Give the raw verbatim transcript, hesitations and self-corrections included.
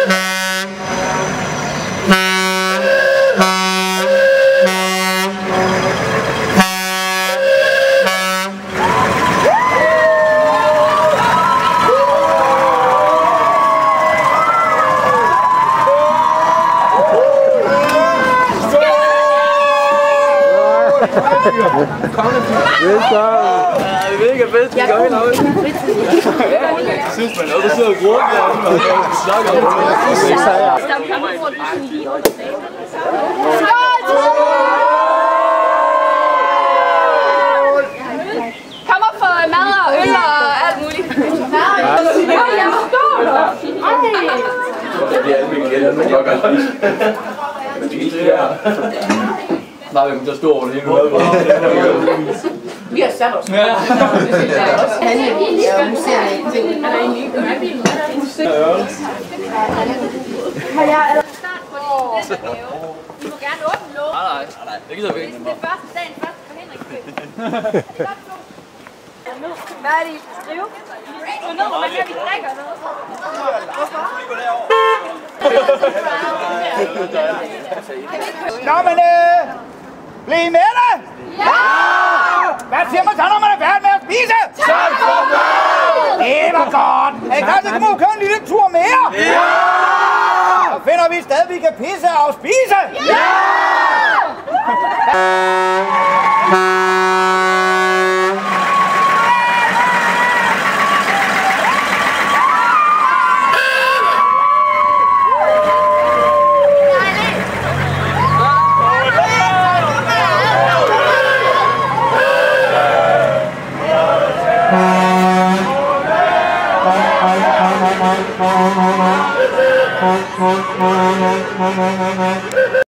Det er mega fedt, det gør helt højt. Jeg synes, man er sidder og gruer derinde, og jeg snakker om det. Kom op for mad og øl og alt muligt. Jeg forstår dig. Det er alle mine gælder, men jeg gør det. Nej, vi må stå over det hele. Vi har sat os. Han er vildt, og hun ser ting. Han er egentlig ikke har jeg allerede start på din næste gave? Vi må gerne åbne lågen. Nej, nej, det gider vi ikke. Det er første dagen først for Henrik. Hvad er det, I skal skrive? Gå ned, hvor mange vi drikker noget. Hvorfor? Nå, men øh, bliv med det! Ja! Hvad siger man så, når man er færdig med at spise? Tak for mad! Det var godt! Er I klar til at komme ud og køre en lille tur mere? Ja! Så finder vi et sted, vi kan pisse og spise? Ja!